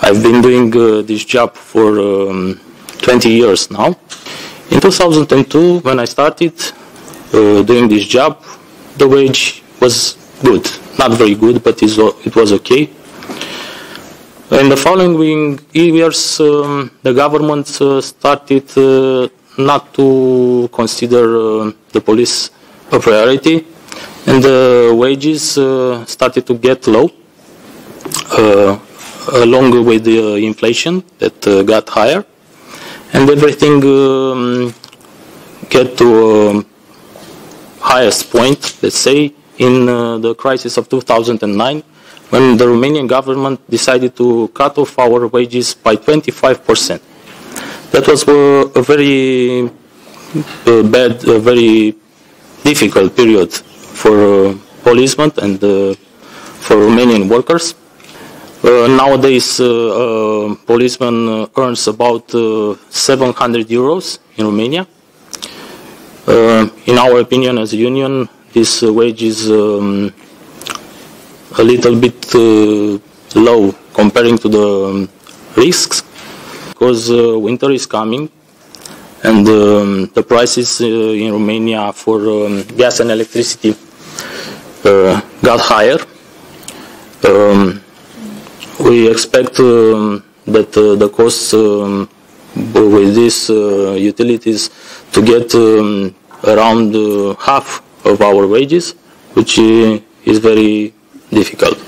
I've been doing this job for 20 years now. In 2002, when I started doing this job, the wage was good. Not very good, but it was okay. In the following years, the government started not to consider the police a priority, and the wages started to get low, along with the inflation that got higher, and everything get to highest point, let's say, in the crisis of 2009, when the Romanian government decided to cut off our wages by 25%. That was a very bad, very difficult period for policemen and for Romanian workers. Nowadays, a policeman earns about 700 euros in Romania. In our opinion, as a union, this wage is a little bit low comparing to the risks, because winter is coming and the prices in Romania for gas and electricity got higher. We expect that the costs with these utilities to get around half of our wages, which is very difficult.